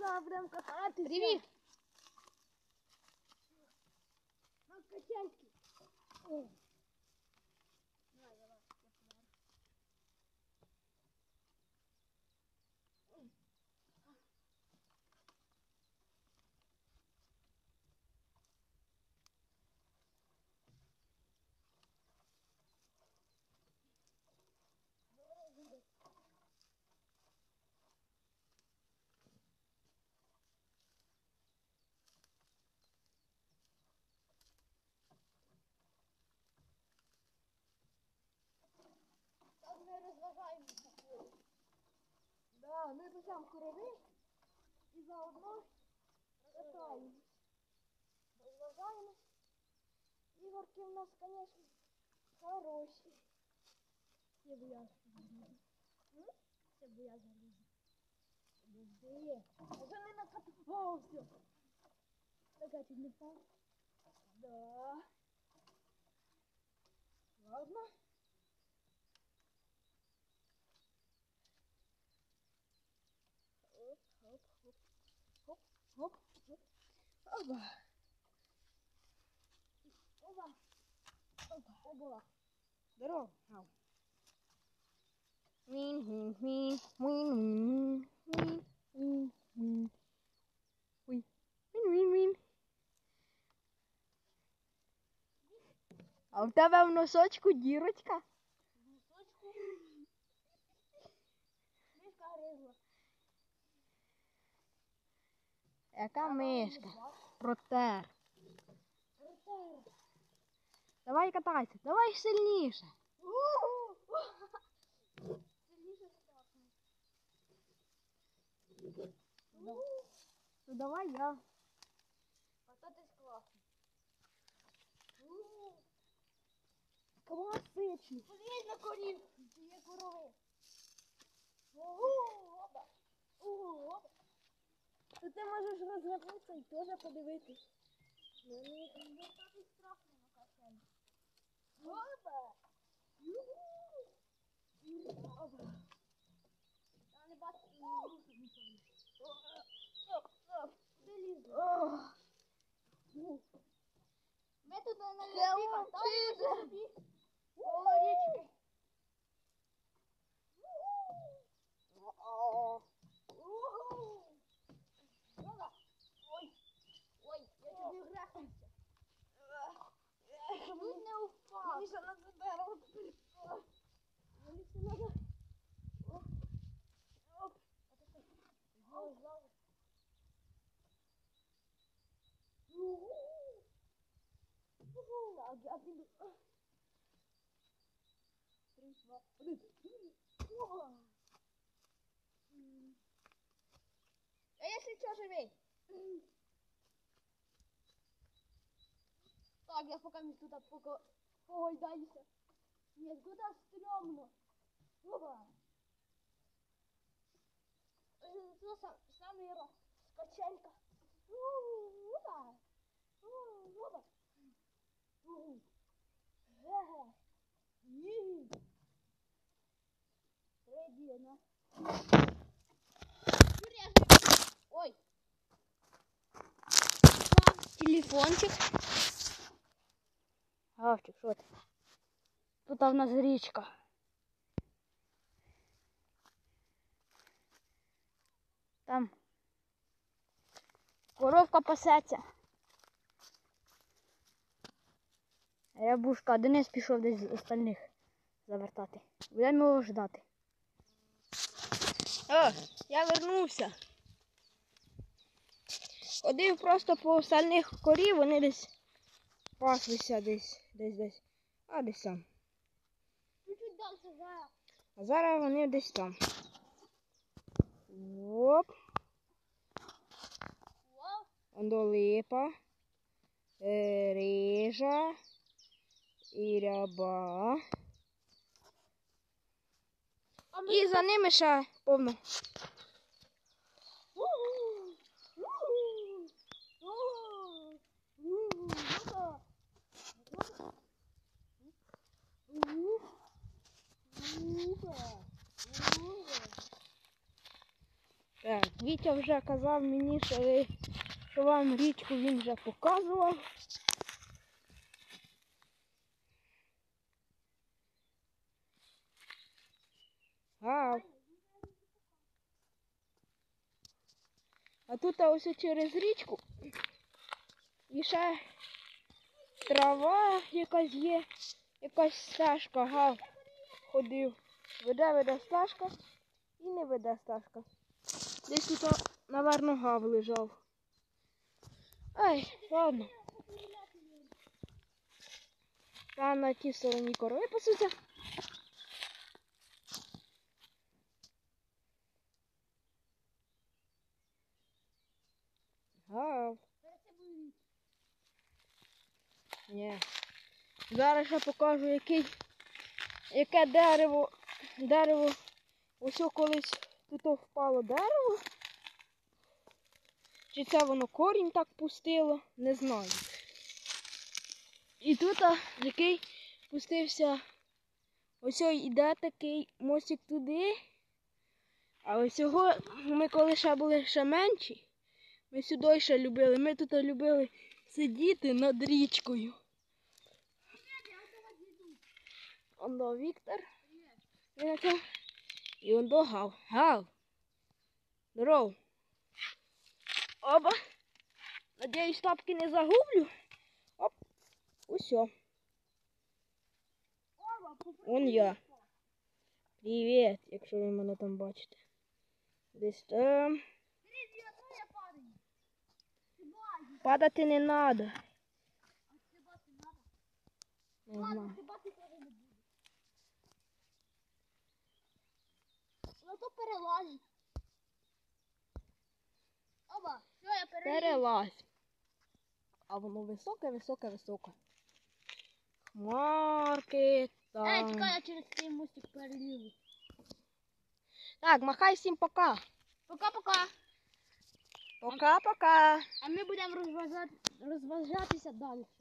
зараз будемо кататися. Привіт. На качельки. Давай, давай. Ми розважаємося. Да, ми пасемо корови і заодно катаємось. Розважаємось. Ігорки в нас, звісно, хороші. Все бо я залізу. Все бо я залізу. Подожди. Вже не накатувався. Так, я чуть не впав. Да. Ладно. Оп, оп, оп. Оп, оп, оп. Оба. Оба. Оба. Оба. Здорово. Ау. А у тебе в носочку дірочка? В носочку? Мишка гризла. Яка мишка? Протер. Протер. Давай катайся, давай сильніше. Сильніше стати. Ну давай я. Кататись класно. Класичний. Подивись на корів. Це є корови. Оба. Оба. То ти можеш розвернутися і теж подивитись. Мені кататись страшно на качелі. Оба. Оба. Я не бачу, і не рухаю нічого. Куди лізу? Ми тут на лісі катаємося собі. Коло річки. Ой, ой, я тобі грехнувся. Чуть не упав. Мені ще надо дерево. Мені ще надо. Оп. Оп. Знову, знову. Так, я піду. 3, 2, 1. А якщо що живий? Так, я поки тут погойдаюся. Ні, тут стрьомно. Опа. Це самий раз. Качелька. Опа. Опа. Придіно. Ой. Телефончик. Гавчик, що ти? Тут в нас річка. Там коровка пасеться. Рябушка, Денис пішов десь з остальних завертати. Будемо його ждати. О, я вернувся. Ходив просто по остальних корів, вони десь паслися десь. А десь там. Чуть-чуть далі зараз. А зараз вони десь там. Оп. Ондолипа, рижа і ряба. І за ними ще повно. Так. Вітя вже казав мені, що вам річку він вже показував. А тут ось через річку і ще трава якась є, якась стежка, Гав ходив. Веде стежка і не веде стежка. Десь тут, напевно, Гав лежав. Ай, ладно. Там на тій стороні корови пасуться. Гав. Ні. Зараз я покажу, яке дерево. Ось колись тут впало дерево. Чи це воно корінь так пустило, не знаю. І тут який пустився, ось йде такий мостик туди. А ось його ми коли ще були ще менші, ми сюди ще любили. Ми тут любили сидіти над річкою. Он до Віктор. І он до Гав. Гав. Здоров. Оба. Надіюсь, тапки не загублю. Оп. Усьо. Он я. Привіт, якщо ви мене там бачите. Десь там. Падати не треба. Не знаю. Ну то перелазить. Оба, все, я Перелазь. А воно високе. Хмарки там. чекай, я через цей мостик перелізу. Так, махай всім пока. Пока-пока. Пока-пока. А ми будемо розважатися далі.